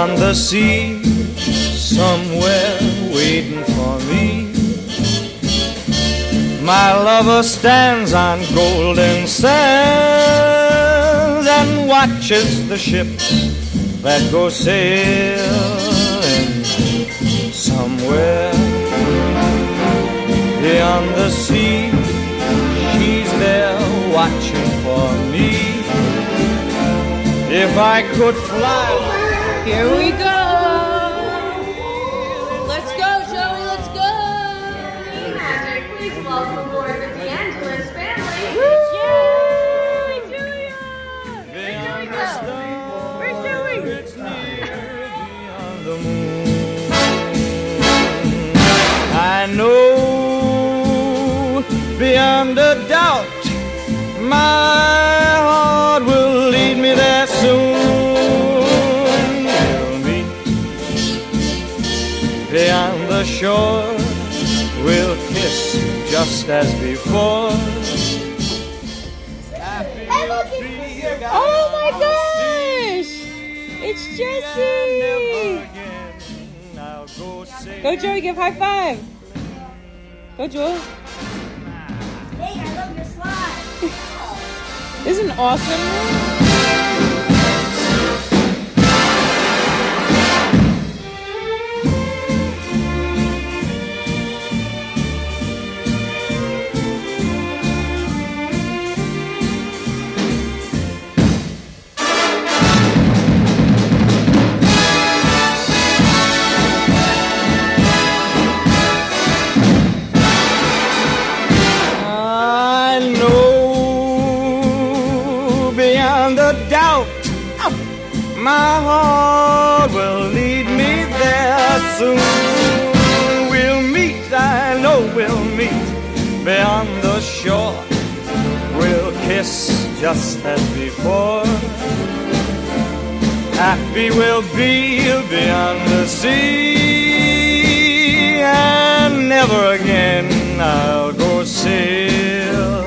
beyond the sea, somewhere waiting for me. My lover stands on golden sands and watches the ships that go sailing somewhere beyond the sea. She's there watching for me. If I could fly. Here we go. Let's go, Joey. Let's go. Magic, please welcome aboard the D'Angelis family. Yay, Julia. Where's Joey? It's near beyond the moon. I know beyond a doubt my heart will lead me there soon. We'll meet beyond the shore. We'll kiss just as before. Oh my gosh! It's Jesse! Go, Joey, give high five. Go, Joel. Hey, I love your slide. Isn't it awesome? My heart will lead me there soon. We'll meet, I know we'll meet beyond the shore. We'll kiss just as before. Happy we'll be beyond the sea, and never again I'll go sailing.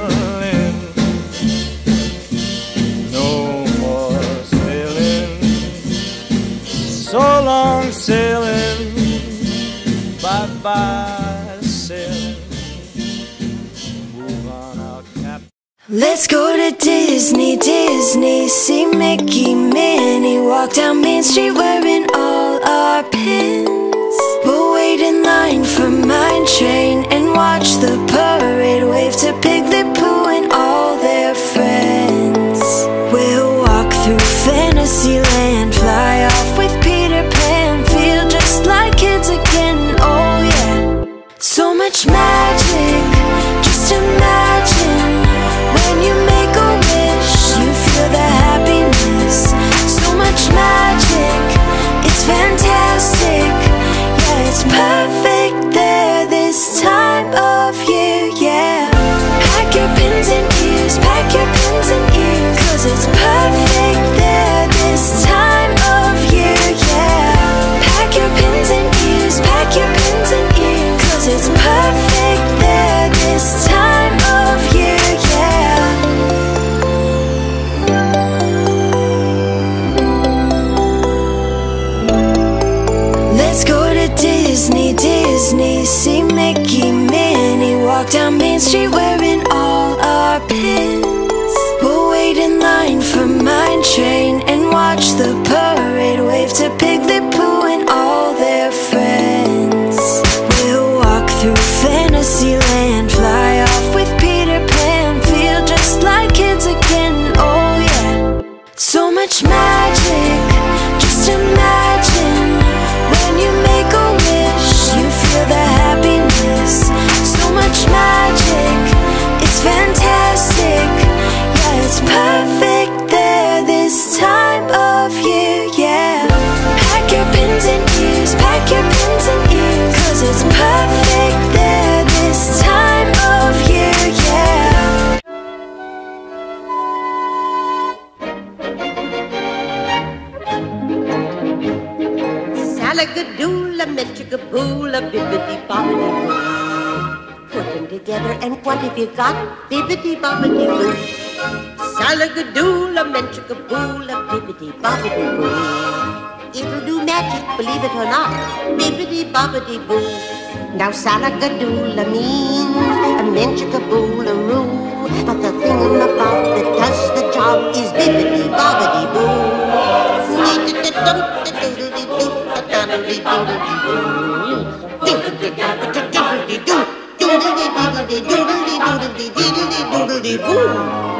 So long sailing, bye-bye sailing. Move on out, Captain. Let's go to Disney, Disney. See Mickey, Minnie walk down Main Street wearing all our pins. We'll wait in line for Mine Train and watch the parade. Wave to Piglet, Pooh and all their friends. We'll walk through Fantasyland, fly off with Peter Pan, feel just like kids again, oh yeah. So much magic, just imagine. When you make a wish, you feel the happiness. So much magic, it's fantastic. Yeah, it's perfect there this time of year, yeah. Pack your pins and ears, pack your pins and ears, 'cause it's perfect there this time of year, yeah. Pack your pins and ears, pack your pins and ears, 'cause it's perfect there this time of year, yeah. Let's go to Disney, Disney. See Mickey, Minnie walk down Main Street wearing all our pins. We'll wait in line for Mine Train and watch the parade. Wave to Piglet, Pooh and all their friends. We'll walk through Fantasyland, fly off with Peter Pan, feel just like kids again, oh yeah. So much magic, just imagine. When you make a wish, you feel the happiness. So much magic, it's fantastic. Yeah, it's perfect there this time of year, yeah. Pack your pins and ears, pack your pins and ears, 'cause it's perfect there this time of year, yeah. Salagadoola, metricaboola, bibbidi bobbidi boo. Put them together and what have you got? Bibbidi bobbidi boo. Salagadoola, metricaboola, bibbidi bobbidi boo. it'll do magic, believe it or not. Bibbidi-bobbidi-boo. Now Salagadoola means a menchikaboolaroo. But the thingamabob that does the job is bibbidi-bobbidi-boo. Doodly-doodly-doodly-doodly-doodly-doodly-doodly-doodly-boo.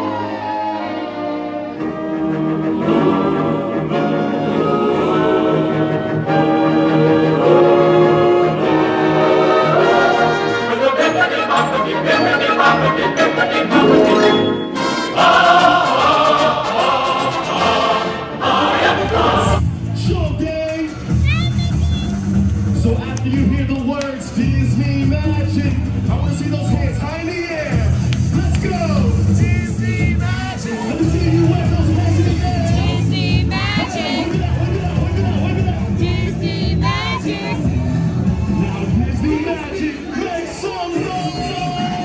So after you hear the words Disney Magic, I want to see those hands high in the air. Let's go! Disney Magic! Let me see you wave those hands in the air. Disney Magic! Wave it out, wave it out, wave it out, wave it out. Disney Magic! Now Disney Magic, make some noise!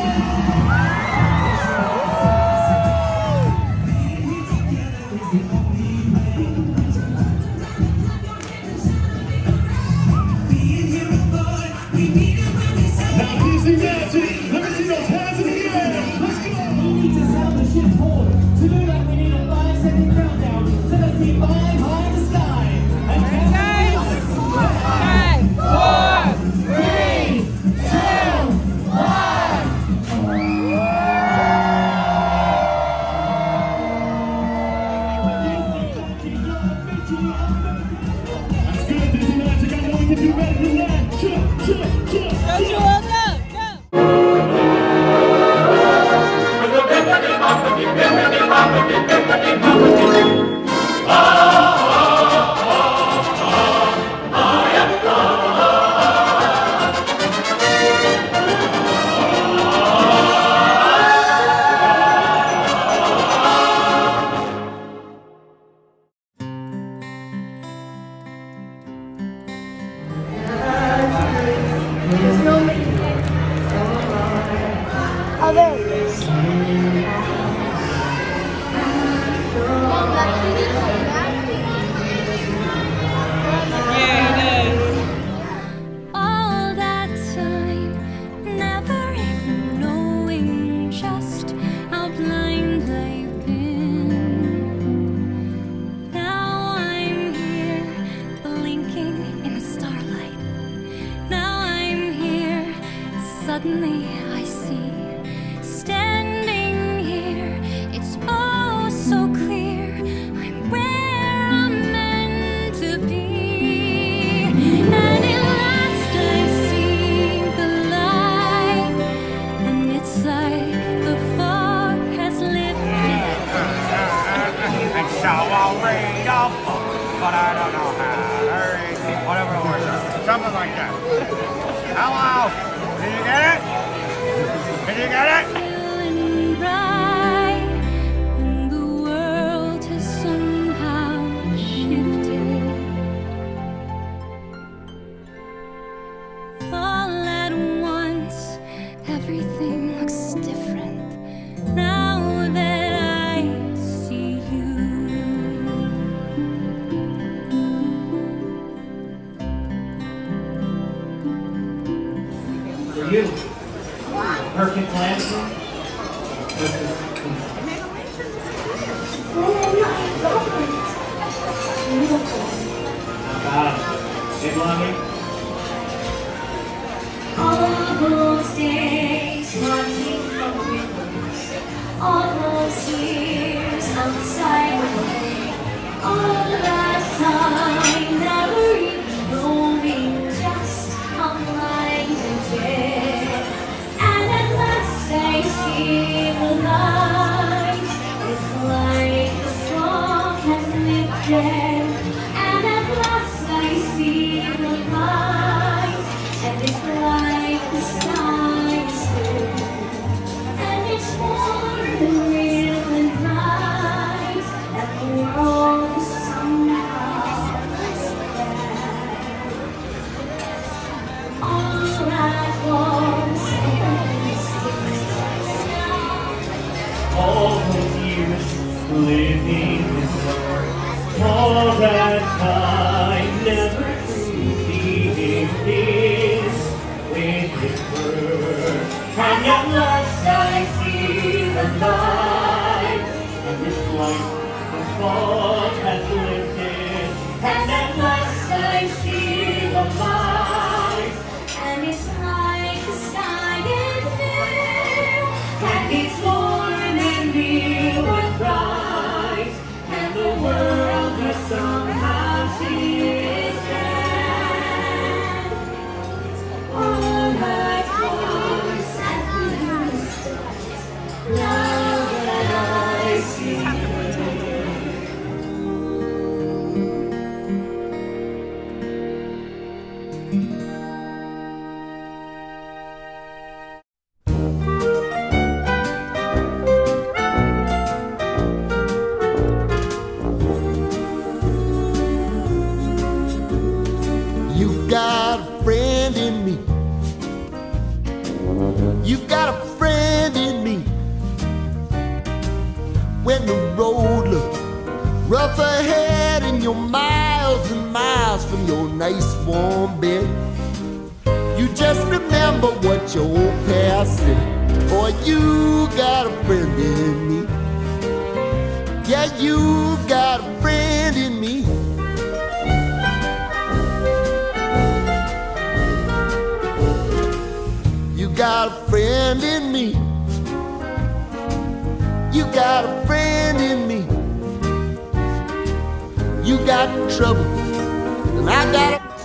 Disney Magic, let me see those hands in the air. Let's go. We need to sound the ship forward. To do that, we need a 5-second countdown. So let's see 5 high in the sky. And 5, 4, 3, 2, 1. That's good, Disney Magic. I know we can do better than that. Suddenly I see, standing here, it's all so clear, I'm where I'm meant to be. And at last I see the light, and it's like the fog has lifted. And so I'll read up, but I don't know how to read, whatever the word is, something like that. Hello? Did you get it? Did you get it? Feeling bright, and the world has somehow shifted. All at once, everything looks different now that I see you. For you, perfect Lansing. Hey, Lonnie. All those days watching from windows, all those years outside the way, all that time never even knowing just how blind and dead. And at last I see the light. It's like the fog has lifted. And at last I see the light. And it's like the sky is blue. And it's more than And at last I see the light, And this light from fog has lifted. and at last I see the light, and it's like the sky is new, and it's warm and real and bright, and the world has somehow is dead. All my voice and blue skies, now that I see. You've got a friend in me. You've got a friend in me. When the road looks rough ahead and you're miles and miles from your nice warm bed, you just remember what your old past said. Boy, you got a friend in me. Yeah, you got a friend in me. You got a friend in me. You got a friend in me. You got trouble, and I got a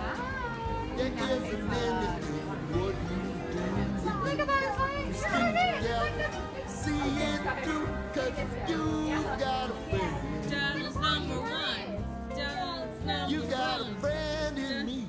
Donald's number one. Donald's number You got a friend in me.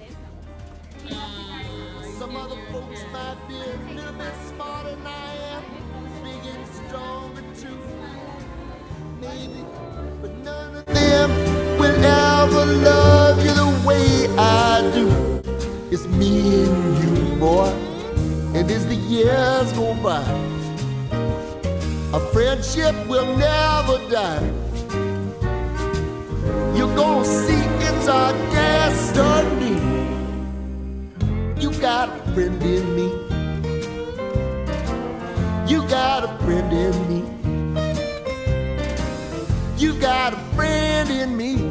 Some other folks might be a little bit smarter than I am, big and stronger too, maybe, but none of them will ever love you the way I do. It's me and you, boy, and as the years go by, a friendship will never die. You're gonna see it's our destiny. You got a friend in me. You got a friend in me. You got a friend in me.